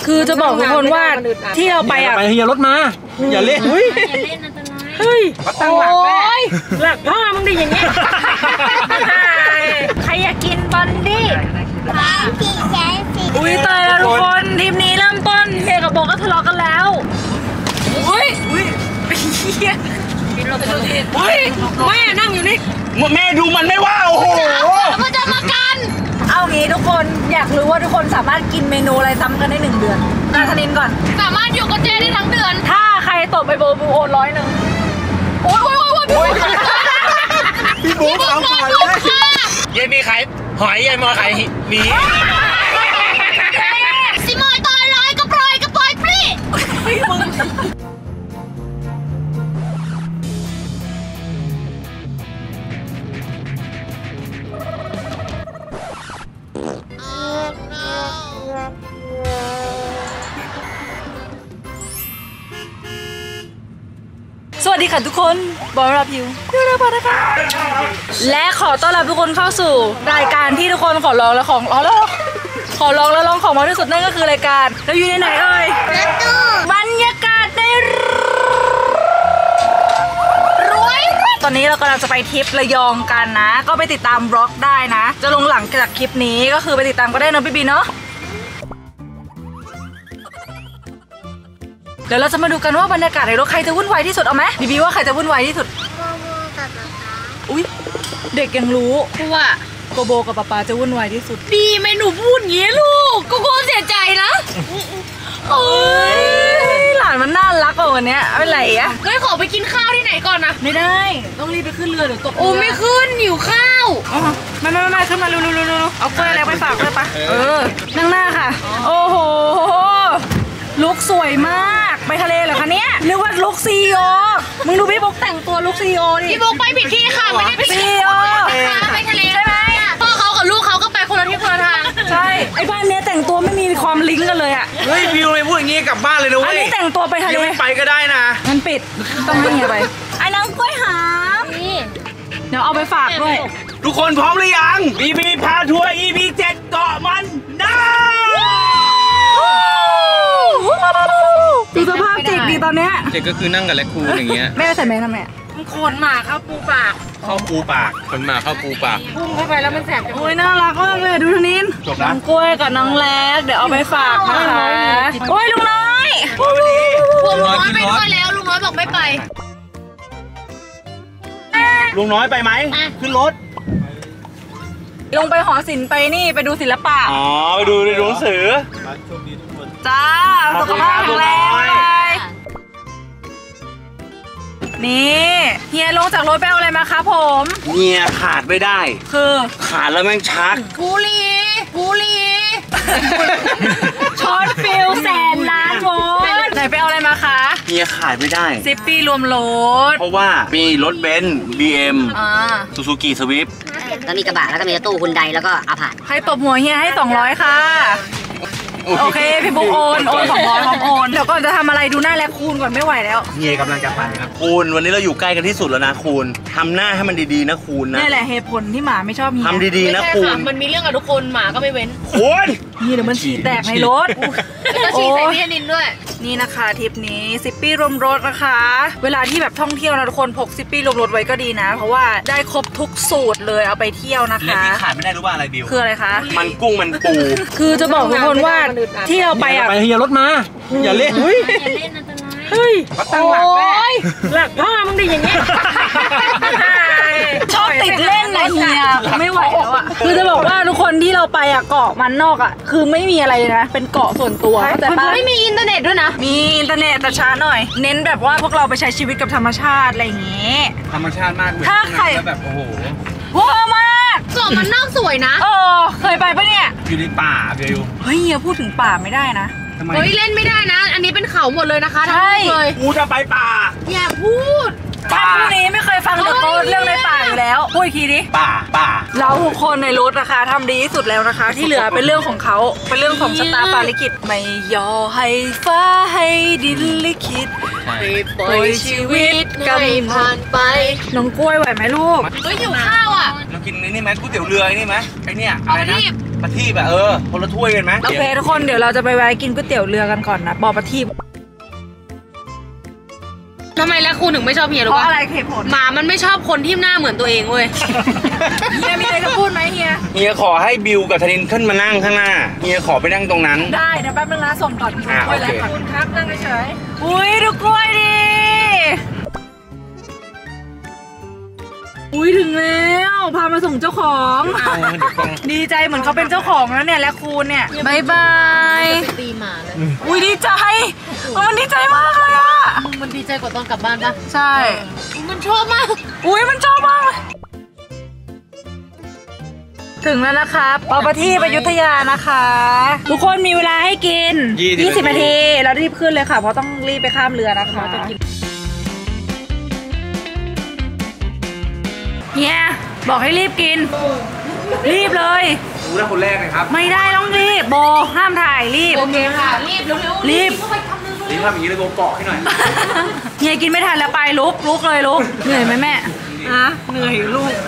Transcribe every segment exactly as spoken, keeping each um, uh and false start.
คือจะบอกทุกคนว่าที่เราไปอ่ะไปอย่ารถมาอย่าเล่นอย่าเล่นอันตรายเฮ้ยตั้งหลักแม่หลักพ่อมึงดิอย่างเงี้ยใครอยากกินบอนดี้อุ้ยตายแล้วทุกคนทีมนี้เริ่มต้นเฮกับโบก็ทะเลาะกันแล้วอุ้ยอุ้ยเฮียเฮ้ยแม่นั่งอยู่นี่แม่ดูมันไม่ว่าโอ้โหมันจะมากันเอางี้ทุกคนอยากรู้ว่าทุกคนสามารถกินเมนูอะไรซ้ำกันได้หนึ่งเดือนนาธนินก่อนสามารถอยู่กับเจได้ทั้งเดือนถ้าใครตบไปโบบูโอนร้อยหนึ่งโอ้ยโอ้ยโอ้ยพี่บุ๊กเอาก่อนเลยยายมีขายหอยยายมอขายหมีสิมอยตอยลอยก็ปล่อยก็ปล่อยปลี่สวัสดีค่ะทุกคนบอรับยูยูนะบอนะคะและขอต้อนรับทุกคนเข้าสู่รายการที่ทุกคนขอร้องและของร้องแล้วขอร้องและร้องของมาที่สุดนั่นก็คือรายการเราอยู่ในไหนเอ่ยบรรยากาศในรวยตอนนี้เรากำลังจะไปทริประยองกันนะก็ไปติดตามบล็อกได้นะจะลงหลังจากคลิปนี้ก็คือไปติดตามก็ได้นะพี่บีเนาะเดี๋ยวเราจะมาดูกันว่าบรรยากาศในรถใครจะวุ่นวายที่สุดเอาไหมบีบีว่าใครจะวุ่นวายที่สุดอุ้ยเด็กยังรู้ว่าโกโบกับป๊าป๊าจะวุ่นวายที่สุดดีไหมหนูพูดงี้ลูกโกโก้เสียใจนะโอ้ยหลานมันน่ารักอ่ะวันนี้อะไรอ่ะเฮ้ยขอไปกินข้าวที่ไหนก่อนนะไม่ได้ต้องรีบไปขึ้นเรือเดี๋ยวตกโอ้ไม่ขึ้นหิวข้าวไม่ไม่ไม่ขึ้นมาเร็วเร็วเร็วเอากล้วยอะไรไปฝากเลยปะเออนั่งหน้าค่ะโอ้โหลุคสวยมากไปทะเลเหรอคะเนี่ยนึกว่าลุคซีโอมึงดูพี่บุ๊กแต่งตัวลุคซีโอดิพี่บุ๊กไปผิดที่ค่ะไม่ได้ไปซีโอไปทะเลใช่ไหมพ่อเขากับลูกเขาก็ไปคนละที่คนละทางใช่ไอ้บ้านเนี้ยแต่งตัวไม่มีความลิงก์กันเลยอ่ะเฮ้ยวิวไม่พูดอย่างงี้กลับบ้านเลยนะเว้ยอันนี้แต่งตัวไปทะเลไปก็ได้นะมันปิดต้องให้เงี้ยไปไอ้น้องกล้วยหามเดี๋ยวเอาไปฝากด้วยทุกคนพร้อมหรือยังบีบีพาทัวร์ อี พี เจ็ดเกาะมันได้ดูสภาพเด็กดีตอนเนี้ยเด็กก็คือนั่งกับแลคคูนอย่างเงี้ยแม่ใส่แมสทำไมมันโคนหมาเข้าปูปากเข้าปูปากคนมาเข้าปูปากพุ่งเข้าไปแล้วมันแสบโอ้ยน่ารักมากเลยดูทนินน้องกล้วยกับน้องแลกเดี๋ยวเอาไปฝากนะคะโอ้ยลุงน้อยลุงน้อยไปด้วยแล้วลุงน้อยบอกไม่ไปลุงน้อยไปไหมขึ้นรถลงไปหอศิลป์ไปนี่ไปดูศิลปะอ๋อไปดูในหนังสือจ้าสุขภาพแข็งแรงเลยนี่เฮียลงจากรถไปเอาอะไรมาคะผมเฮียขาดไม่ได้คือขาดแล้วแม่งชักบุหรี่บุหรี่ช็อตฟิลแสนล้านโวลต์ไหนไปเอาอะไรมาคะเฮียขาดไม่ได้ซิปปี้รวมรถเพราะว่ามีรถเบนซ์ บี เอ็ม ซูซูกิสวิฟต์แล้วมีกระบะแล้วก็มีตู้ฮุนไดแล้วก็อาผาดใครตบหัวเฮียให้สองร้อยค่ะโอเคพี่บุ๊กโอนโอนสองร้อยพร้อมโอนเดี๋ยวก่อนจะทำอะไรดูหน้าแลคคูนก่อนไม่ไหวแล้วเฮียกำลังจะไปครับคูนวันนี้เราอยู่ใกล้กันที่สุดแล้วนะคูนทำหน้าให้มันดีๆนะคูนนะนี่แหละเหตุผลที่หมาไม่ชอบเฮียทำดีๆนะคูนมันมีเรื่องกับทุกคนหมาก็ไม่เว้นคูนนี่เดี๋ยวมันฉี่แตกในรถแล้วก็ฉี่ใส่พี่นินด้วยนี่นะคะทริปนี้ซิปปี้รวมรถนะคะเวลาที่แบบท่องเที่ยวนะทุกคนพกซิปปี้รวมรถไว้ก็ดีนะเพราะว่าได้ครบทุกสูตรเลยเอาไปเที่ยวนะคะและที่ขาดไม่ได้รู้ว่าอะไรบิวคืออะไรคะมันกุ้งมันปูคือจะบอกทุกคนว่าที่เราไปอ่ะไปอย่ารถมาอย่าเล่นอย่าเล่นอันตรายเฮ้ยตั้งหลักแม่หลักพ่อมึงดิอย่างเงี้ยชอบติดเล่นนะเฮียไม่ไหวแล้วอ่ะคือจะบอกว่าทุกคนที่เราไปอ่ะเกาะมันนอกอ่ะคือไม่มีอะไรนะเป็นเกาะส่วนตัวแต่ไม่มีอินเทอร์เน็ตด้วยนะมีอินเทอร์เน็ตแต่ช้าหน่อยเน้นแบบว่าพวกเราไปใช้ชีวิตกับธรรมชาติอะไรอย่างเงี้ยธรรมชาติมากเลยถ้าใครแบบโอ้โหว้าวมากเกาะมันนอกสวยนะเออเคยไปปะเนี่ยอยู่ในป่าบิวเฮ้ยอย่าพูดถึงป่าไม่ได้นะเฮ้ยเล่นไม่ได้นะอันนี้เป็นเขาหมดเลยนะคะใช่เลยกูจะไปป่าอย่าพูดท่านผู้นี้ไม่เคยฟังเรื่องเรื่องในป่าอยู่แล้วพูดอีกทีดิป่าป่าเราทุกคนในรถนะคะทำดีที่สุดแล้วนะคะที่เหลือเป็นเรื่องของเขาเป็นเรื่องของชะตาฟ้าลิขิตไม่ยอให้ฟ้าให้ดินลิขิตปล่อยชีวิตกำผ่านไปน้องกล้วยไหวไหมลูกเฮ้ยหิวข้าวอ่ะเรากินนี่ไหมก๋วยเตี๋ยวเรือนี่ไหมไอเนี่ยอะไรนะประทีปอะเออคนละถ้วยกันไหมโอเคทุกคนเดี๋ยวเราจะไปแวะกินก๋วยเตี๋ยวเรือกันก่อนนะบอประทีปทำไมแล้วครูถึงไม่ชอบเฮียหรเพอราะวะอะไรเหตุผลหมามันไม่ชอบคนที่หน้าเหมือนตัวเองเว้ยเฮียมีอะไรจะพูดไหมเฮียเฮียขอให้บิวกับธนินขึ้นมานั่งข้างหน้าเฮียขอไปนั่งตรงนั้นได้เดี๋ยวแป๊บนึงนะส่งก่อนอ่ะกล้วยแล้วโอเคขอบคุณครับนั่งเฉยๆอุ้ยดูกล้วยดิอุ้ยถึงแล้วพามาส่งเจ้าของเออเดี๋ยวฟังดีใจเหมือนเขาเป็นเจ้าของแล้วเนี่ยและคูณเนี่ยบายบายตีหมาเลยอุ้ยดีใจมันดีใจมากเลยอะมึงมันดีใจกว่าตอนกลับบ้านปะใช่มันชอบมากอุ้ยมันชอบมากถึงแล้วนะครับปอประทีปอยุธยานะคะ ทุกคนมีเวลาให้กินยี่สิบนาทีแล้วรีบขึ้นเลยค่ะเพราะต้องรีบไปข้ามเรือนะคะเฮียบอกให้รีบกิน รีบเลยรู้แล้วคนแรกนะครับไม่ได้ต้องรีบโบห้ามถ่ายรีบโอเคค่ะ รีบเร็วๆรีบเข้าไปทำนึงนี่ทำอย่างนี้เลยโบเกาะให้หน่อยเฮียกินไม่ทันแล้วไปลุกลุกเลยลุกเหนื่อยไหมแม่อะเหนื่อยลูก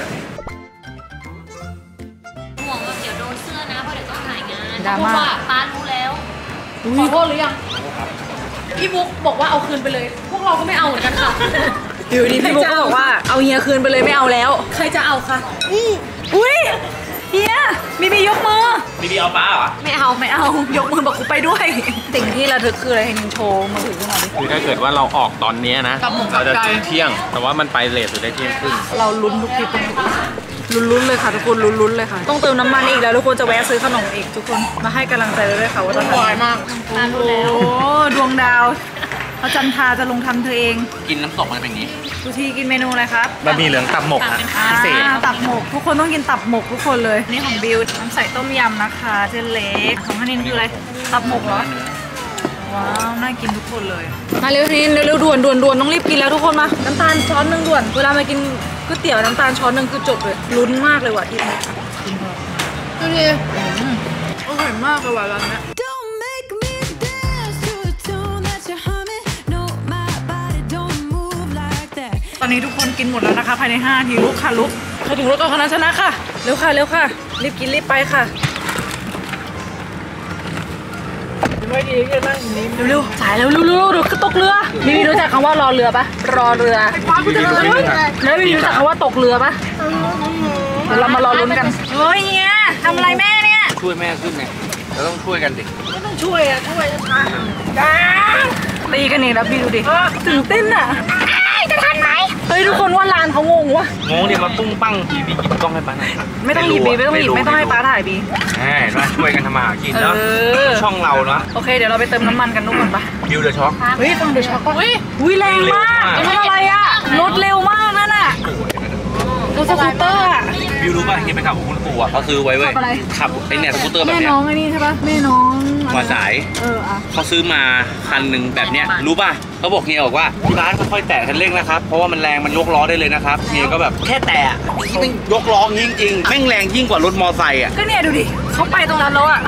ห่วงว่าเดี๋ยวโดนเสื้อนะเพราะเดี๋ยวต้องถ่ายงานดราม่าเพะว่าป้ารู้แล้วขอโทษหรือยังพี่บุ๊กบอกว่าเอาคืนไปเลย พวกเราก็ไม่เอาเหมือนกันค่ะอยู่ดีพี่บุ๊กก็บอกว่าเอาเฮียคืนไปเลยไม่เอาแล้วใครจะเอาคะอุ้ยเฮียมีบียกมือบีบีเอาป้าเหรอไม่เอาไม่เอายกมือบอกกูไปด้วย สิ่งที่ระทึกคืออะไรให้นินโชว์มือถือขึ้นมาดิคือถ้าเกิดว่าเราออกตอนนี้นะ เราจะถึงเที่ยง แต่ว่ามันไปเลทสุดได้เที่ยงครึ่งเราลุ้นทุกทีตรงนี้ลุ้นๆเลยค่ะทุกคนลุ้นๆเลยค่ะต้องเติมน้ำมันอีกแล้วทุกคนจะแวะซื้อขนมอีกทุกคนมาให้กำลังใจเลยด้วยค่ะว่าจะทำบ่อยมากป้ารู้แล้วโอ้ดวงดาวพระจันทราจะลงทำเธอเองกินน้ำตกมันเป็นอย่างนี้ทุกทีกินเมนูอะไรครับบะหมี่เหลืองตับหมกอะพิเศษอ่าตับหมกทุกคนต้องกินตับหมกทุกคนเลยนี่ของบิวน้ำใส่ต้มยำนะคะเจนเล็กของฮันนินคืออะไรตับหมกเหรอว้าวน่ากินทุกคนเลยมาเร็วทีนเร็วๆด่วนด่วนด่วนต้องรีบกินแล้วทุกคนมาน้ำตาลช้อนหนึ่งด่วนเวลามากินก๋วยเตี๋ยวน้ำตาลช้อนหนึ่งคือจบเลยลุ้นมากเลยว่ะทีนี้ดูดิอร่อยมากเลยว่ะร้านนี้ Don't make me dance to a tune that you're humming. No, my body don't move like that. ตอนนี้ทุกคนกินหมดแล้วนะคะภายในห้านาทีลุกค่ะลุกใครถึงรถก่อนคนนั้นชนะค่ะเร็วค่ะเร็วค่ะรีบกินรีบไปค่ะเร็วๆสายเร็วเร็วเร็วเดี๋ยวตกเรือมีมีรู้จักคำว่ารอเรือปะรอเรือแล้วมีรู้จักคำว่าตกเรือปะเดี๋ยวเรามารอลุ้นกันเฮ้ยเฮียทำอะไรแม่เนี่ยช่วยแม่ขึ้นไงเราต้องช่วยกันดิไม่ต้องช่วยอะช่วยช้าจ้าตีกันนี่แล้วพี่ดูดิตื่นเต้นอะจะทันไหมเฮ้ยทุกคนว่าลานเขางงวะงงเดี๋ยวมาปุ้งปั้งทีวีกินกล้องให้ป้าหน่อยไม่ต้องหยิบบีไม่ต้องหยิบไม่ต้องให้ป้าถ่ายบีแหมเห็นไหมช่วยกันทำมาหากินเนาะเออช่องเราเนาะโอเคเดี๋ยวเราไปเติมน้ำมันกันทุกคนปะบิวเดอะช็อคเฮ้ยฟังเดี๋ยวช็อกปะอุ้ยแรงมากรถอะไรอะรถเร็วมากนั่นอะรถสกูตเตอร์อะบิวรู้ป่ะที่ไปขับของคุณปู่อ่ะเขาซื้อไว้เว้ยขับอะไรขับไอ้เนี่ยสกูตเตอร์แบบแม่เนี้ยน้องไอ้นี่ใช่ปะแม่น้องมาสายเอออะเขาซื้อมาคันหนึ่งแบบเนี้ยรู้ป่ะเขาบอกเฮียบอกว่าที่ร้านค่อยๆแตะคันเร่งนะครับเพราะว่ามันแรงมันยกล้อได้เลยนะครับเฮียก็แบบแค่แตะที่มันยกล้อจริงๆแม่งแรงยิ่งกว่ารถมอไซค์อ่ะก็เนี่ยดูดิเขาไปตรงนั้นแล้วอะ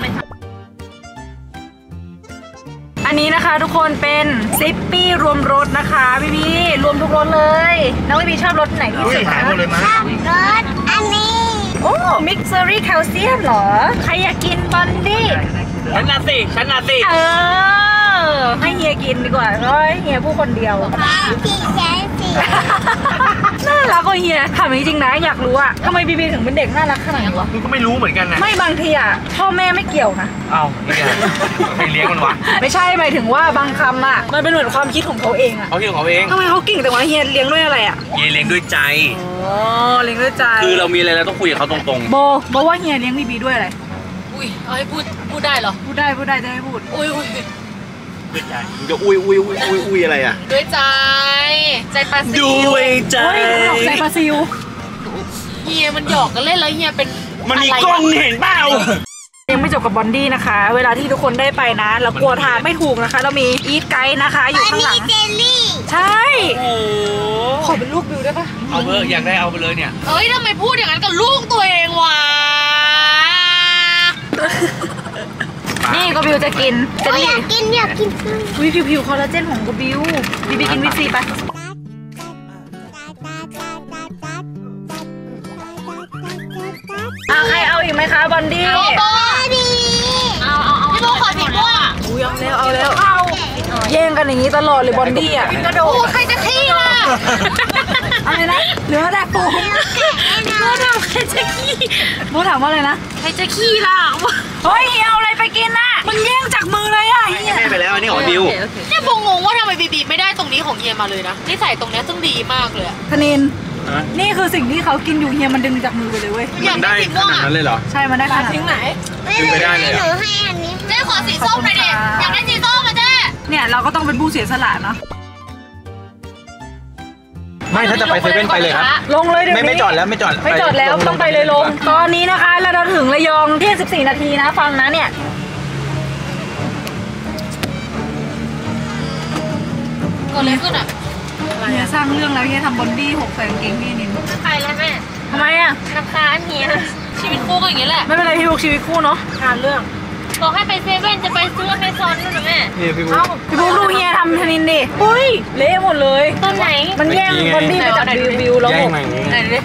อันนี้นะคะทุกคนเป็นซิปปี้รวมรถนะคะพี่บีรวมทุกรถเลยน้องพี่บีชอบรถไหนที่สุดคะหมดเลยมั้ยรถอันนี้โอ้มิกซ์เซอรี่แคลเซียมเหรอใครอยากกินบอนดี้ฉันน่ะสิฉันน่ะสิเออให้เฮียกินดีกว่าเพราะเฮียผู้คนเดียวพี่แจ๊สสิน่ารักกว่าเฮียถามจริงๆนะอยากรู้อะทำไมบีบีถึงเป็นเด็กน่ารักขนาดนี้วะกูก็ไม่รู้เหมือนกันนะไม่บางทีอะพ่อแม่ไม่เกี่ยวนะเอ้านี่ไงใครเลี้ยงมันวะไม่ใช่หมายถึงว่าบางคำอะมันเป็นเหมือนความคิดของเขาเองอะเขาเลี้ยงเขาเองทำไมเขาเก่งแต่ว่าเฮียเลี้ยงด้วยอะไรอะเฮียเลี้ยงด้วยใจอ๋อเลี้ยงด้วยใจคือเรามีอะไรเราต้องคุยกับเขาตรงโบโบว่าเฮียเลี้ยงบีบีด้วยอะไรอุ้ยเอาให้พูดพูดได้เหรอพูดได้พูดได้จะให้พูดอุ้ยอุ้ยๆด้วยใจมึงจะอุ้ยอุ้ยอุ้ยอุ้ยอุ้ยอะไรอ่ะด้วยใจ ใจปลาซิวด้วยใจเฮ้ยหลอกใจปลาซิวเฮียมันหยอกกันเล่นแล้วเฮียเป็นมันมีะไรกล้องเห็นเปล่ายังไม่จบกับบอนดี้นะคะ เวลาที่ทุกคนได้ไปนะเรากลัวทางไม่ถูกนะคะ เรามีอีทไกด์นะคะ อยู่ข้างหลังเจลลี่ใช่โอ้ขอเป็นลูกบิวได้ปะเอาเบอร์อยากได้เอาไปเลยเนี่ยเอ้ยทำไมพูดอย่างนั้นกับลูกตัวเองวะนี่ก็บิวจะกินเจลลี่อยากกินอยากกินวิผิวผิวคอลลาเจนของกบิวบีบีกินวิตซีปะอ่ะใครเอาอีกไหมคะบอนดี้เอาเอาเอาพี่โบขอสีม่วงอุ้ยเอาแล้วเอาแล้วแย่งกันอย่างนี้ตลอดเลยบอนดี้อ่ะกระโดดใครจะขี้ล่ะอะไรนะเหลือแต่ปูโบถามใครจะขี้บูถามว่าอะไรนะใครจะขี้ล่ะเฮ้ยเฮียเอาอะไรไปกินน่ะมันแย่งจากมือเลยอ่ะเฮียแม่ไปแล้วอันนี้ของบิวเนี่ยโบงงว่าทำไมบีบีไม่ได้ตรงนี้ของเฮียมาเลยนะนี่ใส่ตรงเนี้ยซึ่งดีมากเลยอะธนินฮะนี่คือสิ่งที่เขากินอยู่เฮียมันดึงจากมือไปเลยเว้ยอยากได้ได้สีขม่วงนาดอะนั้นเลยเหรอใช่มันได้ขนาดทิ้งไหนดึงไปได้เลยเหรอเจ๊ขอสีส้มหน่อยดิอยากได้สีส้มมาเจ๊เนี่ยเราก็ต้องเป็นผู้เสียสละเนาะไม่ถ้าจะไปเซเว่นไปเลยครับลงเลยเดี๋ยวไม่นี้ไม่จอดแล้วไม่จอดไม่จอดแล้วต้องไปเลยลง ตอนนี้นะคะเราถึงระยองที่สิบสี่นาทีนะฟังนะเนี่ยเกิดอะไรขึ้นอ่ะเฮียสร้างเรื่องแล้วเฮียทำบอนดี้หกใส่กางเกงพี่นินไม่ไปแล้วแม่ทำไมอ่ะน้ำค้างเฮียชีวิตคู่ก็อย่างนี้แหละไม่เป็นไรพี่ลูกชีวิตคู่เนาะงานเรื่องบอกให้ไปเซเว่นจะไปซื้อในซอนนู่นนะแม่นี่พี่บุ๊เอ้าพี่บุ๊คดูเฮียทำธนินดิอุ้ยเละหมดเลยตอนไหนมันแย่งบอนดี้ไปจากบิวบิวแล้วแย่หมงดมาอย่างนี้ไหนดิ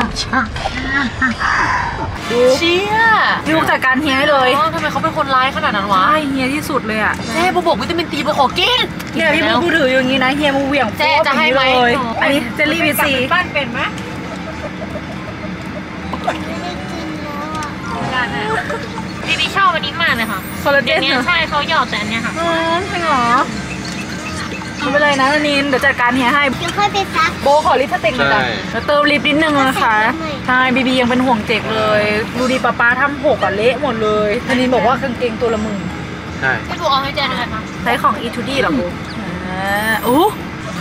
ดูเชี่ยพี่บุ๊คจัดการเฮียให้เลยอ๋อทำไมเขาเป็นคนร้ายขนาดนั้นวะใช่เฮียที่สุดเลยอ่ะเจ๊โบบอกวิตามินตีโบขอกินเนี่ยพี่บุ๊คดูถืออยู่อย่างนี้นะเฮียมูเหวี่ยงเจ๊จะให้ไหมเลยอันนี้เจลลี่บีซีบ้านเป็นไหมบีบีชอบอันนี้มากเลยค่ะคอลลาเจเดี๋ยวน นี้เหรอใช่เขาหยอดแต่อันเนี้ยค่ะอืมจริงเหรอไม่เป็นไรนะธนินเดี๋ยวจัดการเฮียให้เดี๋ยวค่อยไปซักโบขอลิปสติกหน่อยจ้ะแล้วเติมลิปนิดนึงนะคะใช่บีบียังเป็นห่วงเจ็กเลย ดูดิป๊าป๊าทำหกอะเละหมดเลยธนินบอกว่ากางเกงตัวละหมื่นใช่พี่โบเอาให้เจ๊หน่อยค่ะใช้ของ อี ทู ดี เหรอโบอ่าโอ้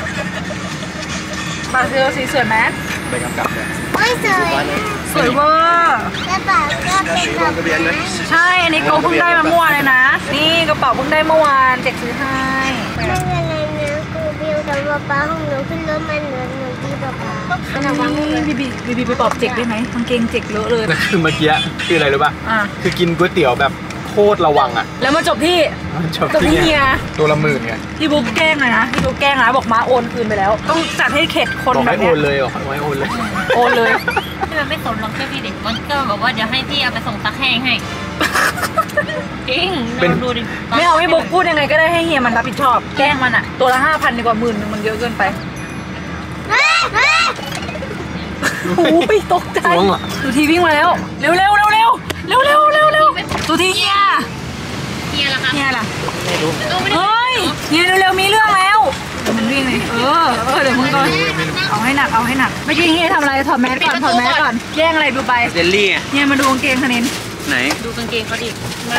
ปาเซลสีสวยไหมไปกำกับเลยไม่สวยสวยเวอร์แล้วแบบก็เป็นแบบนั้นใช่อันนี้เขาเพิ่งได้มาเมื่อวานเลยนะ นี่กระเป๋าเพิ่งได้เมื่อวานเจ็กซื้อให้ไม่เป็นไรนะกูบิวแต่ว่าป้าของหนูขึ้นรถมันเหมือนหนูที่ป๊าป๊านี่บีบีบีบีไปปลอบเจ็กได้ไหมกางเกงเจ็กเลอะเลยนั่นคือเมื่อกี้คืออะไรรู้ป่ะอ่ะคือกินก๋วยเตี๋ยวแบบโคตรระวังอ่ะแล้วมาจบที่จบจบที่ที่เฮีเนี่ยยตัวละหมื่นไงพี่บุ๊กแกล้งเลยนะพี่บุ๊กแกล้งนะบอกม้าโอนคืนไปแล้ว ต้องจัดให้เข็ดคนบอกแบให้บโอเนี้ยนเลยบอกให้โอนเลยโอนเลยพี่มันไม่สนหรอกแค่พี่เด็กมันก็บอกว่าเดี๋ยวให้พี่เอาไปส่งซักแห้งให้ จริงเราดูดิไม่เอาให้บุ๊กพูดยังไงก็ได้ให้เฮียมันรับผิดชอบ แกล้งมันอะตัวละห้าพันดีกว่าหมื่นนึงมันเยอะเกินไปโอ้ยตกใจล้วงเหรอดูทีวิ่งมาแล้ว เร็วเร็วเร็วเร็วเร็วเร็วเร็วเร็วดูทีเฮียเฮียละคะเฮียล่ะเราไม่ได้เฮ้ยเฮียเร็วๆมีเรื่องแล้วมันวิ่งเลยเออเออเดี๋ยวมึงก่อนเอาให้หนักเอาให้หนักเมื่อกี้เฮียทำอะไรถอดแมสก่อนถอดแมสก่อนแย่งอะไรดูไปเจลลี่ไงเฮียมาดูกางเกงคะนินไหนดูกางเกงเขาดินะ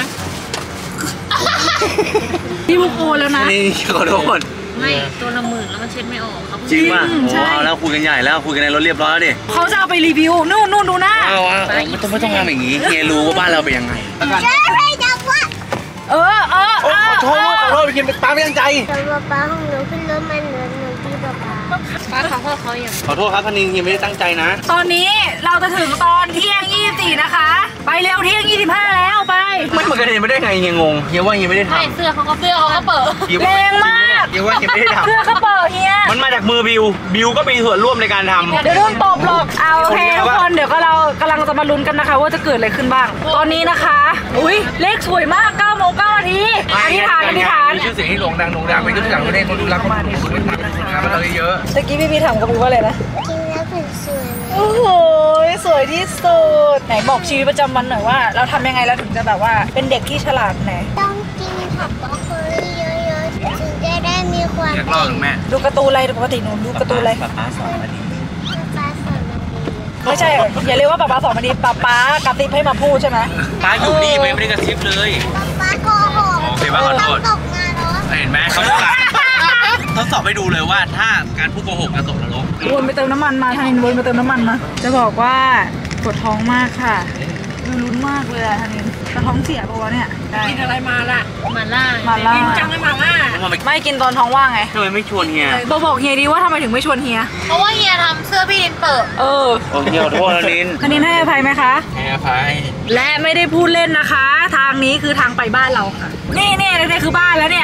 พี่บุ๊กโอนแล้วนะนี่ขอโทษไม่ตัวละหมื่นแล้วมันเช็ดไม่ออกครับจริงป่ะจริงโอ้ใช่เอาแล้วคุยกันใหญ่แล้วคุยกันในรถเรียบร้อยแล้วดิเขาจะเอาไปรีวิวนู่นนู่นดูหน้าเอาเอาเอาไม่ต้องไม่ต้องทำอย่างนี้เฮียรู้ว่าบ้านเราเป็นยังไงใช่ไหมจ๊ะว่าเออเออโอ้เออขอโทษขอโทษไปกินป้าไม่ตั้งใจแต่ว่าป้าของหนูขึ้นรถมันเหมือนหนูที่ป๊าป๊าป้าขอโทษเขาอย่างขอโทษครับพนิงเฮียไม่ได้ตั้งใจนะตอนนี้เราจะถึงตอนเที่ยงยี่สิบสี่นะคะ ไปเร็วเที่ยงยี่สิบห้าแล้วไปไม่เหมือนกันเฮียไม่ได้ไงเฮียงงเฮียว่าเฮียไม่ได้ทไม่เสื้อเขาก็เสื้อเขาก็เปิดำเฮียแรงมากเฮียว่าเฮียไม่ได้ทเสื้อกระเป๋าเฮียำมันมาจากมือบิวบิวก็มีส่วนร่วมในการทำเดี๋ยวโดนตบหรอกเอาโอเคทุกคนเดี๋ยวก็เรากำลังจะมาลุ้นกันนะคะ ว่าจะเกิดอะไรขึ้นบ้าง ตอนนี้นะคะ อุ้ยเลขสวยมากเก้าโมงเก้านาทีอธิษฐานอธิษฐานมีชื่อเสียงให้โด่งดังโด่งดังเป็นชื่อเสียงคนเองคนดูรักคนดูคนทำงานมาเราเยอะตะกี้พี่พี่ถามกับพี่ว่าอะไรนะกินแล้วเป็นสวยไหมโอ้โหสวยที่สุดไหนบอกชีวิตประจำวันหน่อยว่า เราทำยังไงเราถึงจะแบบว่าเป็นเด็กที่ฉลาดไหนต้องกินผักบรอกโคลีเยอะๆถึงจะได้มีความอยากเล่าถึงแม่ดูการ์ตูนอะไรปกติหนูดูการ์ตูนอะไรป้าป้าสอนมาดีป้าสอนมาดีไม่ใช่อย่าเรียกว่าป๊าป๊าสอนมาดีป๊าป๊ากระติบให้มาพูดใช่ไหมป้าอยู่นี่ไม่ได้กระซิบเลยป้าป้าโกหกโอเคป้าขอโทษตกงานเหรอเห็นไหมเขาจะทดสอบให้ดูเลยว่าถ้าการพูดโกหกจะตกนรกวนไปเติมน้ำมันมาทางนี้วนไปเติมน้ำมันมาจะบอกว่าปวดท้องมากค่ะดูลุ้นมากเลยอะทางนี้แต่ท้องเสียปะวะเนี่ยกินอะไรมาล่ะมาล่ามาล่ากินจังเลยมาล่าทำไมไม่กินตอนท้องว่างไงทำไมไม่ชวนเฮียบอกบอกเฮียดีว่าทำไมถึงไม่ชวนเฮียเพราะว่าเฮียทำเสื้อพี่ดินเปิดเออโอ้เฮียขอโทษนะนินคณินให้อภัยไหมคะแอร์ไฟและไม่ได้พูดเล่นนะคะ ทางนี้คือทางไปบ้านเราค่ะ นี่นี่นี่คือบ้านแล้วเนี่ยค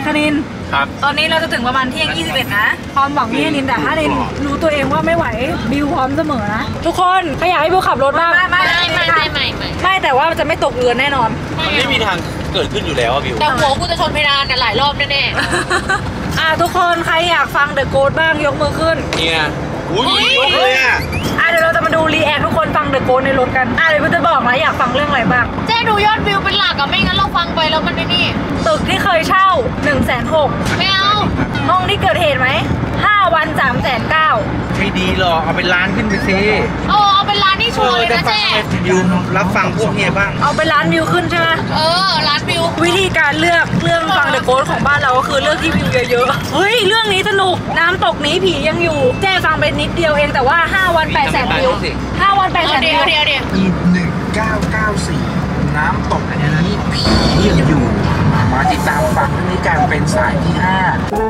ณินครับตอนนี้เราจะถึงประมาณเที่ยงยี่สิบเอ็ดนะความหวังนี่นินแต่ถ้านินรู้ตัวเองว่าไม่ไหวบิวพร้อมเสมอนะทุกคนใครอยากให้บิวขับรถบ้างไม่ไม่ไม่ไม่ไม่ไม่ไม่ไม่แต่ว่าจะไม่ตกเรือแน่นอนมันไม่มีทางเกิดขึ้นอยู่แล้วอะบิวแต่หัวกูจะชนเพดานกันหลายรอบแน่อ่ะทุกคนใครอยากฟังเดอะโกดบ้างยกมือขึ้นเนี่ยอุ้ยยกเลยอ่ะอ่ะเดี๋ยวเราจะมาดูรีแอคทุกคนฟังเดอะโกดในรถกันอ่ะเดี๋ยวพี่จะบอกนะอยากฟังเรื่องอะไรบ้างๆเจ๊ดูยอดวิวเป็นหลักอะไม่งั้นเราฟังไปแล้วมันไม่นี่ตึกที่เคยเช่าหนึ่งแสนหกไม่เอาห้องที่เกิดเหตุไหมห้าวันสามแสนเก้าไม่ดีหรอกเอาเป็นล้านขึ้นไปสิเออเอาเป็นร้านที่ชัวร์เลยนะเจ๊บิวรับฟังพวกเนี้ยบ้างเอาไปล้านวิวขึ้นใช่ไหมเออร้านวิววิธีการเลือกเรื่องฟังเดอะโกดของบ้านเราก็คือเลือกที่วิวเยอะๆ เฮ้ย เรื่องนี้สนุก น้ำตกหนี้ผียังอยู่ แจ้ฟังไปนิดเดียวเองแต่ว่า ห้า วัน8แสนวิวห้าวัน8แสเอานเดีวิยววเดียวเดียวปีหนึ่งเก้าเก้าสี่น้ำตกนี้ผียังอยู่ มาติดตามฟังในการเป็นสายที่ห้า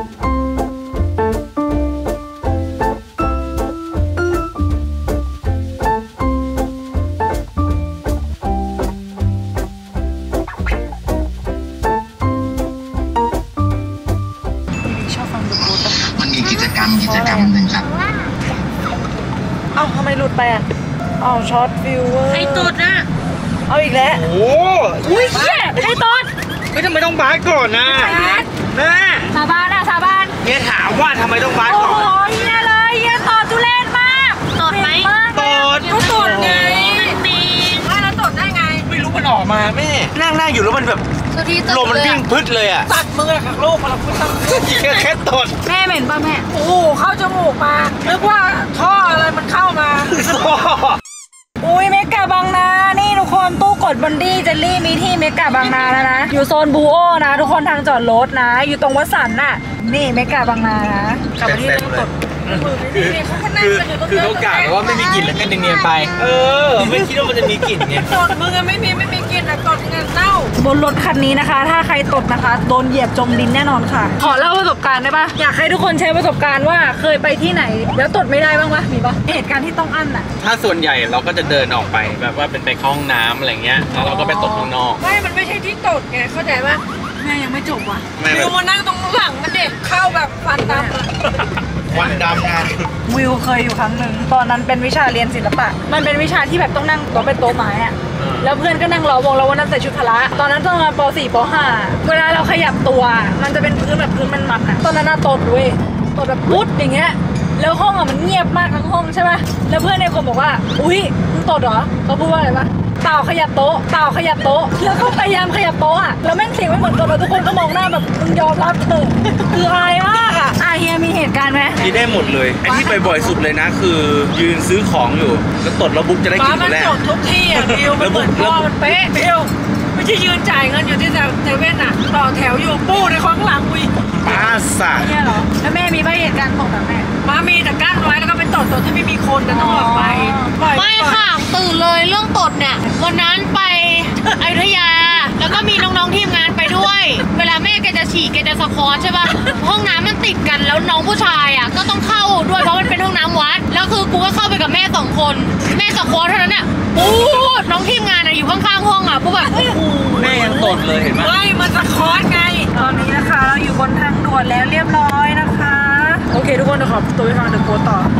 มันมีกิจกรรมกิจกรรมหนึ่งครับเอ้าทำไมหลุดไปอ่ะอ้าวช็อตฟิวเวอร์ไอ้ตุดนะเอาอีกแล้วโอ้อุ้ยเชี่ยไอ้ต้นไม่ทำไมต้องบาสก่อนนะแม่สาบานอะสาบานเนี่ยถามว่าทำไมต้องบาสโอ้ก่อนโหเฮียเลยเฮียตอดทุเรศมากตดไหมตอดก็ตดไงมีว่าแล้วตดได้ไงไม่รู้มันออกมาแม่นั่งนั่งอยู่แล้วมันแบบสุธีตดลมมันวิ่งพึดเลยอ่ะตัดมือขักโลกมาแล้วคุณต้องแค่แค่ตดแม่เหม็นป่ะแม่ โอ้โหเข้าจมูกมานึกว่าท่ออะไรมันเข้ามา อุ้ยเมกาบางนา นี่ทุกคนตู้กดบอนดี้เจลลี่มีที่เมกาบางนาแล้วนะ อยู่โซนบูโอนะ ทุกคนทางจอดรถนะ อยู่ตรงวัดสันน่ะ นี่เมกาบางนานะกลับมาที่เรื่องกดคือคือเขากะว่าไม่มีกลิ่นแล้วก็เนียนๆไป เออ ไม่คิดว่ามันจะมีกลิ่นไงตดมึงอะไม่มีไม่มีกินอะตดเงินเน่าบนรถคันนี้นะคะ ถ้าใครตดนะคะโดนเหยียบจมดินแน่นอนค่ะ ขอเล่าประสบการณ์ได้ปะอยากให้ทุกคนใช้ประสบการณ์ว่าเคยไปที่ไหน แล้วตดไม่ได้บ้างปะมีปะเหตุการณ์ที่ต้องอั้นอะถ้าส่วนใหญ่เราก็จะเดินออกไปแบบว่าเป็นไปเข้าห้องน้ำอะไรเงี้ยแล้วเราก็ไปตกข้างนอกไม่มันไม่ใช่ที่ตดไงเข้าใจปะแม่ยังไม่จบว่ะแม่แบบวิวมานั่งตรงหลังมันเด็กเข้าแบบฟันดำอะควันดำงานวิวเคยอยู่ครั้งหนึ่งตอนนั้นเป็นวิชาเรียนศิลปะ มันเป็นวิชาที่แบบต้องนั่งโต๊ะเป็นโต๊ะไม้อะแล้วเพื่อนก็นั่งรอวงเราวันนั้นใส่ชุดพละตอนนั้นต้องมาป .สี่ ป .ห้า เวลาเราขยับตัว มันจะเป็นพื้นแบบพื้นมันมัดอะตอนนั้นน่ะตดเว้ยตดแบบปุ๊ดอย่างเงี้ยแล้วห้องอะมันเงียบมากทั้งห้องใช่ปะแล้วเพื่อนในกลุ่มบอกว่าอุ๊ยมึงตดเหรอเขาพูดว่าอะไรปะเต่าขยับโต๊ะเต่าขยับโต๊ะแล้วก็พยายามขยับโต๊ะอะแล้วแม่งเสียงไม่เหมือนกันแล้วทุกคนก็มองหน้าแบบมึงยอมรับเถอะคืออายมากอะอ่ะเฮียมีเหตุการณ์ไหมนี่ได้หมดเลยไอ้ที่ไปบ่อยสุดเลยนะ คือยืนซื้อของอยู่แล้วตดแล้วบุ๊กจะได้กินคนแรกทุกที่อ่ะบิวมันเหมือนพ่อมันเป๊ะบิวไม่ใช่ยืนจ่ายเงินอยู่ที่เซเว่นอ่ะต่อแถวอยู่ปู้ในข้างหลังอุ้ยป้าสัตว์เนี่ยเหรอแล้วแม่มีใบเหตุการณ์ตกแบบแม่มามีแต่กั้นไว้แล้วก็ไปตดตัวที่ไม่มีคนแต่ต้องออกไปไม่ค่ะตื่นเลยเรื่องตดเนี่ยวันนั้นไปอยุธยา แล้วก็มีน้องๆทีมงานไปด้วย เวลาแม่แกจะฉี่แกจะสควอตใช่ป่ะห้องน้ำมันติดกันแล้วน้องผู้ชายอ่ะก็ต้องเข้าด้วยเพราะมันเป็นห้องน้ำวัดแล้วคือกูก็เข้าไปกับแม่สองคนแม่สควอตเท่านั้นอ่ะปู๊ดน้องทีมงานอ่ะอยู่ข้างๆห้องอ่ะปู๊แบบโอ้โหแม่ยังตดเลยเห็นไหมไม่มันจะคอสไงตอนนี้นะคะเราอยู่บนทางด่วนแล้วเรียบร้อยนะคะโอเคทุกคนเดี๋ยวขอตัวไปฟังเดอะโกดต่อ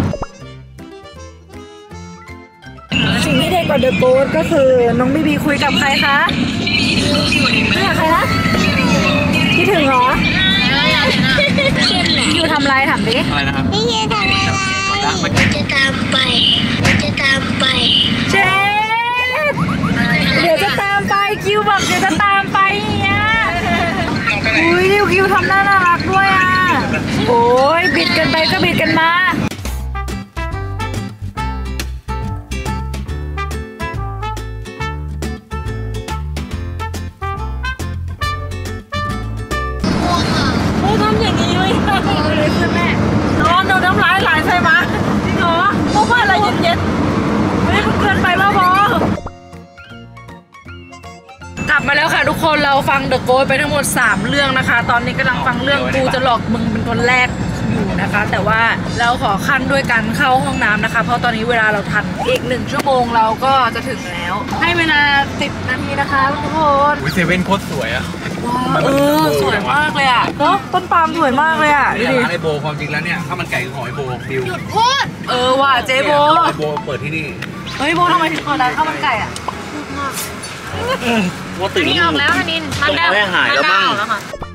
สิ่งที่เด็กกว่าเดอะโกดก็คือน้องบีบีคุยกับใครคะคุยกับใครนะคิดถึงเหรอคิวทำไรถามดิอะไรนะครับนี่จะทำอะไรจะตามไปจะตามไปเชฟเดี๋ยวจะตามไปคิวบอกเดี๋ยวจะตามไปเนี่ยอุ้ยคิวคิวทำหน้าน่ารักด้วยอ่ะโอ้ยบิดกันไปก็บิดกันมาโอ้ทำอย่างนี้เลยเลยเพื่อนแม่นอนโดนน้ำลายไหลใส่มาจริงเหรอพวกว่าอะไรเย็นๆไม่ได้เกินไปบ้าบอกลับมาแล้วค่ะทุกคนเราฟังเดอะโกดไปทั้งหมดสามเรื่องนะคะ ตอนนี้กำลังฟังเรื่องกูจะหลอกมึงเป็นคนแรกอยู่นะคะ แต่ว่าเราขอขั้นด้วยการเข้าห้องน้ำนะคะ เพราะตอนนี้เวลาเราทันอีกหนึ่งชั่วโมงเราก็จะถึงแล้ว ให้เวลาสิบนาทีนะคะทุกคนวิเซเว่นโคตรสวยอ่ะว้าวเออสวยมากเลยอ่ะเนาะต้นปาล์มสวยมากเลยอ่ะดูดิร้านไอโบความจริงแล้วเนี่ยข้าวมันไก่ของไอโบบิวหยุดพูดเออว่ะเจ๊โบไอโบเปิดที่นี่เฮ้ยโบทำไมถึงเปิดร้านข้าวมันไก่อ่ะว่าตื่นนี่ออกแล้วธนินมันได้ต้องเอาให้หายแล้วมั้งมันได้ออกแล้วค่ะ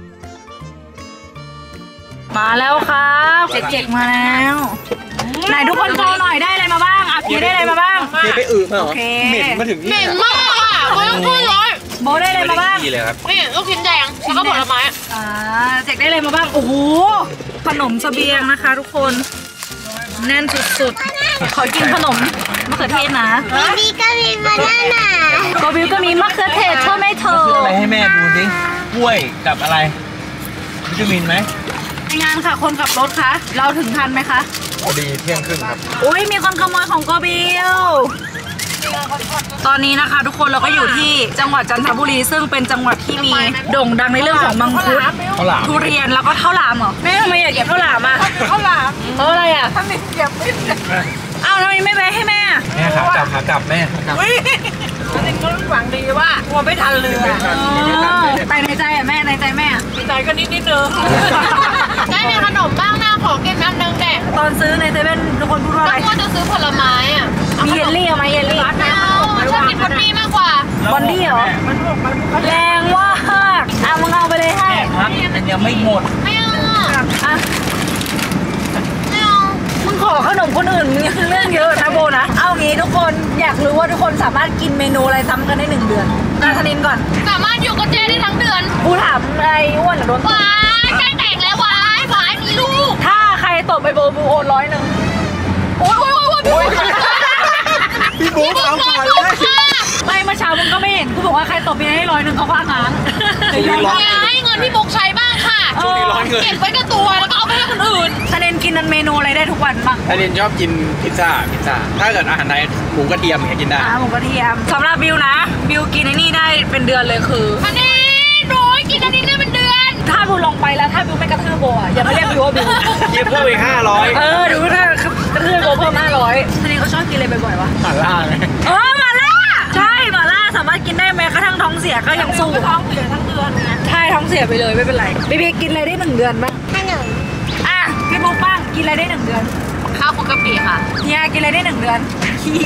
มาแล้วครับเจ๊กๆมาแล้วไหนทุกคนโชว์หน่อยได้อะไรมาบ้างอ่ะพี่ได้อะไรมาบ้างเจ๊ไปอึมาเหรอโอเคเหม็นมาถึงเหม็นี่นมากอ่ะไม่ต้องพูดเลยโบได้อะไรมาบ้างดีเลยครับนี่ลูกชิ้นแดงแล้วก็ผลไม้อ่าเจ๊กได้อะไรมาบ้างโอ้โหขนมเสบียงนะคะ ทุกคนแน่นสุดๆขอกินขนมมะเขือเทศนะบีบีก็มีบานาน่าโกบิวก็มีมะเขือเทศช่วยไม่เธออะไรให้แม่ดูสิกล้วยกับอะไรวิตามินไหมในงานค่ะคนขับรถคะเราถึงทันไหมคะพอดีเที่ยงครึ่งครับอุ้ยมีคนขโมยของโกบิวตอนนี้นะคะทุกคนเราก็อยู่ที่จังหวัดจันทบุรีซึ่งเป็นจังหวัดที่มีโด่งดังในเรื่องของมังคุดข้าวหลามทุเรียนแล้วก็ข้าวหลามเหรอแม่ทำไมอยากเก็บข้าวหลามอ่ะข้าวหลามเพราะอะไรอ่ะท่านนี่เก็บไม่อ้าวทำไมไม่แวะให้แม่แม่ขากลับขากลับแม่ขากลับจริงก็หวังดีว่ากลัวไม่ทันเรือแต่ในใจอ่ะแม่ในใจแม่ในใจก็นิดนิดนึงได้มีขนมบ้างนะขอกินน้ำนึงแดกตอนซื้อในเซเว่นทุกคนพูดว่าอะไรแล้วก็จะซื้อผลไม้อ่ะมีเยลลี่เอาไหมเยลลี่ไม่เอาชอบกินบอนดี้มากกว่าบอนดี้เหรอแรงว่ากอ่ะมึงเอาไปเลยให้ครับมันยังไม่หมดไม่เอาอ่ะอ่ะไม่เอามึงขอขนมคนอื่นมึงยังเรื่องเยอะนะโบนะเอางี้ทุกคนอยากรู้ว่าทุกคนสามารถกินเมนูอะไรซ้ำกันได้หนึ่งเดือนนาธนินก่อนสามารถอยู่กับเจได้ทั้งเดือนกูถามอะไรอ้วนหรือโดนตบวายใกล้แต่งแล้ววายหวายมีลูกถ้าใครตบไปโบบูโอนร้อยหนึ่งโอ๊ยโอ๊ยโอ๊ยโอ๊ยพี่บุ๊กเอาก่อนเลยไม่เมื่อเช้ามึงก็ไม่เห็นกูบอกว่าใครตบปีให้ร้อยหนึ่งเขาก็ง้างอย่าให้เงินพี่บุ๊กใช้บ้างค่ะช่วงนี้ร้อนเงินเก็บไว้กับตัวแล้วก็เอาไปให้คนอื่นธนินกินเมนูอะไรได้ทุกวันบ้างถ้าเรียนชอบกินพิซซ่าพิซซ่า ถ้าเกิดอาหารไทยหมูกระเทียมอย่างเงี้ยกินได้อ่าหมูกระเทียมสำหรับบิวนะ บิวกินไอ้นี่ได้เป็นเดือนเลยคืออันนี้โดยกินอันนี้ได้เป็นเดือนถ้าบิวลงไปแล้วถ้าบิวไม่กระทืบโบอ่ะอย่ามาเรียกบิวว่าบิวเทียบเพิ่มอีกห้าร้อยเออดูถ้ากระทืบโบเพิ่มห้าร้อยธนินเขาชอบกินอะไรบ่อยๆวะหม่าล่าไงเออหมาล่าใช่หมาล่าสามารถกินได้แม้กระทั่งท้องเสียก็ยังสู้ท้องเสียทั้งเดือนใช่ท้องเสียไปเลยไม่เป็นไรบีบีกินอะไรได้หนึ่งเดือนบ้างขนมอ่ะพี่บุ๊กบ้างกินอะไรได้หนึ่งเดือนข้าวคลุกกะปิค่ะเฮียกินอะไรได้หนึ่งเดือนขี้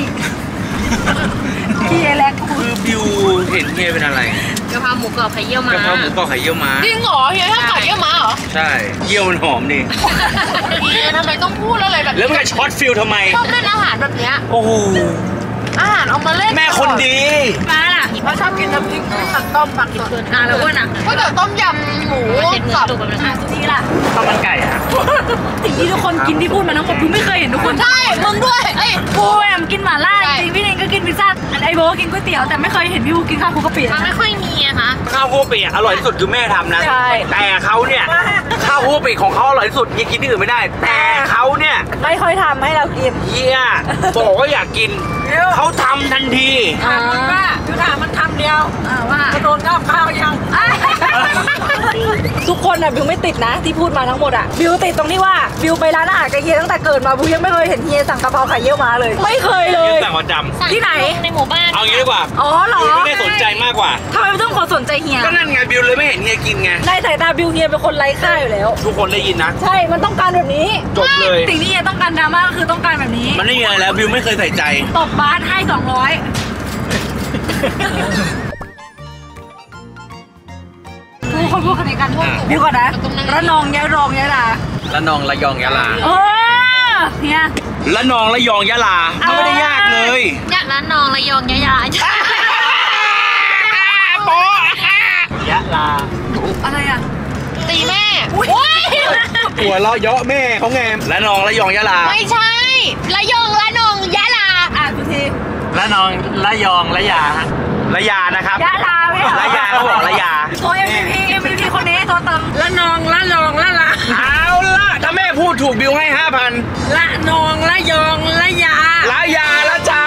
ขี้ไอแลกกูคือบิวเห็นเฮียเป็นอะไรกะเพราหมูกรอบไข่เยี่ยวม้ากะเพราหมูกรอบไข่เยี่ยวม้าจริงเหรอเฮียชอบไข่เยี่ยวม้าเหรอใช่เยี่ยวมันหอมดิเฮียทำไมต้องพูดอะไรแบบแล้วมันจะช็อตฟิลทำไมชอบเล่นอาหารแบบเนี้ยโอ้โหอาหารเอามาเล่นแม่คนดีมาล่ะเพราะชอบกินน้ำพริกผักต้มผักสดอ่ะแล้วอ้วนอ่ะก็เดี๋ยวต้มยำหมูสับอ่ะสุธีล่ะข้าวมันไก่อะสิ่งที่ทุกคนกินที่พูดมาทั้งหมดกูไม่เคยเห็นทุกคนใช่มึงด้วยเอ้ยกูแอมกินหม่าล่าใช่จริงพี่เนงก็กินพิซซ่าไอโบก็กินก๋วยเตี๋ยวแต่ไม่เคยเห็นพี่บูกินข้าวคลุกกะปิมันไม่ค่อยมีอะคะข้าวคั่วปีอร่อยที่สุดคือแม่ทำนะใช่แต่เขาเนี่ยข้าวคั่วปีของเขาอร่อยที่สุดยังกินที่อื่นไม่ได้ แต่เขาเนี่ยไม่ค่อยทำให้เรากินเฮียบอกว่าอยากกิน เขาทำทันทีถามมันว่าคือถามมันคำเดียวว่าโดนข้าวข้าวยัง ทุกคนอ่ะบิวไม่ติดนะที่พูดมาทั้งหมดอ่ะบิวติดตรงที่ว่าบิวไปร้านอาหารกับเฮียตั้งแต่เกิดมาบิวยังไม่เคยเห็นเฮียสั่งกะเพราไข่เยี่ยวม้าเลย ไม่เคยเลยสั่งประจที่ไหนในหมู่บ้านำเอางี้ดีกว่าอ๋อเหรอบิวไม่ได้สนใจมากกว่าทำไมไม่ต้องขอสนใจเฮียก็นั่นไงบิวเลยไม่เห็นเฮียกินไงในสายตาบิวเฮียเป็นคนไร้ค่าอยู่แล้วทุกคนได้ยินนะใช่มันต้องการแบบนี้จบเลยสิ่งที่เฮียต้องการดราม่าก็คือต้องการแบบนี้มันไม่มีอะไรแล้วบิวไม่เคยใส่ใจตบบาสให้สองร้อยพูดคนพูดคำนี้กันบิวก่อนนะระนองยะรองยะลาละนองระยองยะลาเออเฮียละนองละยองยะลามันไม่ได้ยากเลยยะร้านนองระยองยะยาโป๊ะยะลาอะไรอ่ะตีแม่อุ๊ยโอ๊ยหัวเราะเยาะแม่เขาไงละนองละยองยะลาไม่ใช่ระยองระนองยะลาอ่ะทุกทีละนองละยองละยาละยานะครับยะลาไม่เหรอละยาเขาบอกละยาโอ้ย เอ็ม วี พี เอ็ม วี พี คนนี้ตัวตึงละนองละยองละลาเอาล่ะ ถ้าแม่พูดถูกบิวให้ห้าพันละนองละยองละยาละยาละจ้า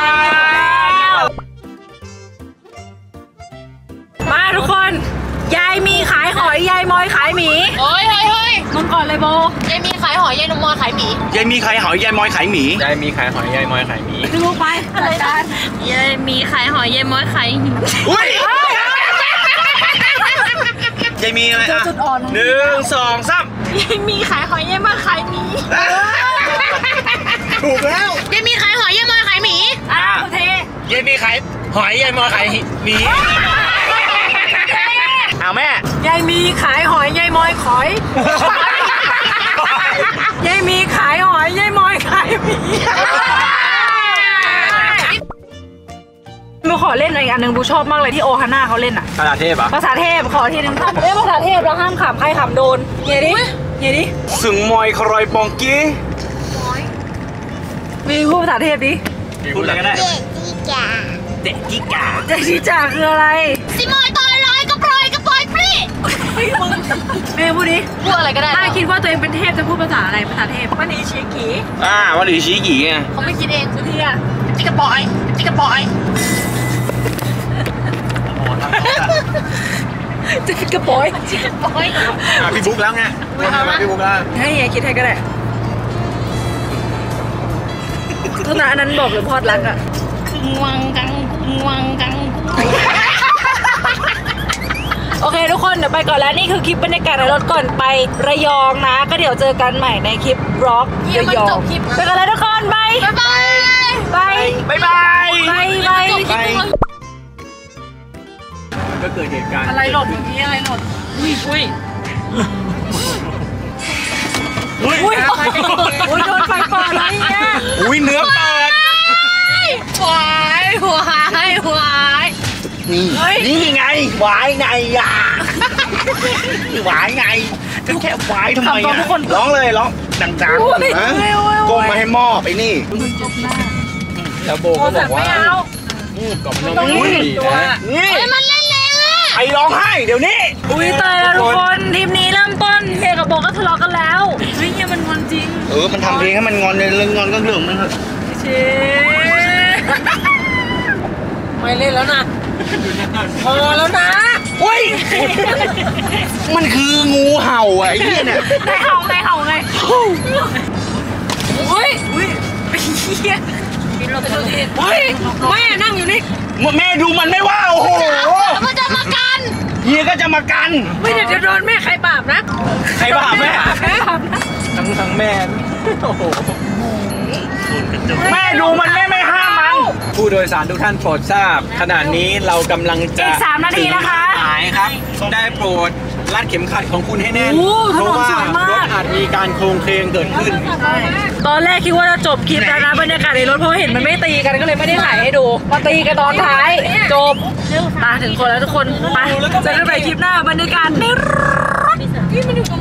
มาทุกคน ยายมีขายหอย ยายมอยขายหมีเฮ้ยเฮ้ยเฮ้ยมึงก่อนเลยโบยายมีขายหอยยายนมมอขายหมียายมีใครหอยยายมอยขายหมียายมีขายหอยยายมอยขายหมีดูไปอะไรกันยายมีขายหอยยายมอยขายอุ้ยยายมีอะไรเจออ่ะจุดอ่อนหนึ่งสองสามยังมีขายหอยยังมาขายหมีถูกแล้วยังมีขายหอยยังมาขายหมีอ่ะโอเคยายมีขายหอยยายมอขายหมีเอาแม่ยายมีขายหอยยายมอยขอยยายมีขายหอยยายมอยขายหมีบูขอเล่นอะไรอีกอันหนึ่งบูชอบมากเลยที่โอฮาน่าเขาเล่นอ่ะภาษาเทพอ่ะภาษาเทพขอทีนึงเอ้ยภาษาเทพเราห้ามขำใครขำโดนเฮียดิเฮียดิสึงมอยครอยปองกี้มีพูดภาษาเทพดิพูดอะไรก็ได้เด็กที่จ๋าเด็กกิ๊กกาเจชิจ่าคืออะไรสิมอยตอยลอยก็ปล่อยก็ปล่อยปลี่เมย์พูดดิพูดอะไรก็ได้ถ้าคิดว่าตัวเองเป็นเทพจะพูดภาษาอะไรภาษาเทพวันนี้ชีกีอ่าวันหลีชี้กี่ไงเขาไม่คิดเองสุธีอ่ะจิกกระปอยจิกกระปอยจะกระโปอยจิกกระปอยอ่ะพี่บุ๊กแล้วไงมาพี่บุ๊กแล้วให้เฮียคิดให้ก็ได้โทษนะอันนั้นบอกหรือพอดรักอ่ะคึงวังกังคึงวังกังโอเคทุกคนเดี๋ยวไปก่อนแล้วนี่คือคลิปบรรยากาศในรถก่อนไประยองนะ ก็เดี๋ยวเจอกันใหม่ในคลิปร็อกระยองไปกันเลยทุกคนบายบ๊ายบายบายบ๊ายบายบายบายไปก็เกิดเหตุการณ์อะไรหล่นเมื่อกี้อะไรหล่นอุ้ยอุ้ยอุ้ยอุ้ยอุ้ยโดนไฟเปิดอะไรเนี่ยอุ้ยเนื้อเปิดหวายหวายหวายนี่นี่ไงหวายไงอ่ะหวายไงก็แค่หวายทำไมอ่ะร้องเลยร้องดังๆนะก้มมาให้มอบไอ้นี่แล้วโบก็บอกว่าก่อนมันต้องมีนะนี่มันเล่นแรงอ่ะไอ้ร้องไห้เดี๋ยวนี้อุ้ยตายแล้วทุกคนทีมนี้เริ่มต้นเฮียกับโบก็ทะเลาะกันแล้วเฮ้ยเฮียมันงอนจริงเออมันทำเพลงให้มันงอนเลยเรื่องงอนก็เรื่องมันเถอะเชไม่เล่นแล้วนะพอแล้วนะเฮ้ยมันคืองูเห่าอ่ะไอ้เนี่ยเนี่ยไงเห่าไงเห่าไงอุ้ยอุ้ยเฮียเฮ้ยแม่นั่งอยู่นี่แม่ดูมันไม่ว่าโอ้โหมันจะมากันเฮียก็จะมากันไม่เดี๋ยวจะโดนแม่ใครบาปนะใครบ้าแม่แม่บาปนะทั้งทั้งแม่โอ้โหแม่ดูมันแม่ไม่ห้ามมันผู้โดยสารทุกท่านโปรดทราบขณะนี้เรากำลังจะอีกสามนาทีนะคะหายครับ ได้โปรดรัดเข็มขัดของคุณให้แน่นโอ้เพราะว่าถนนสวยมากรถอาจมีการโครงเคลงเกิดขึ้นตอนแรกคิดว่าจะจบคลิปแล้วนะบรรยากาศในรถเพราะเห็นมันไม่ตีกันก็เลยไม่ได้ถ่ายให้ดู มาตีกันตอนท้ายจบมาถึงคนแล้วทุกคนไปเจอกันใหม่คลิปหน้าบรรยากาศในรถที่มันอยู่ตรง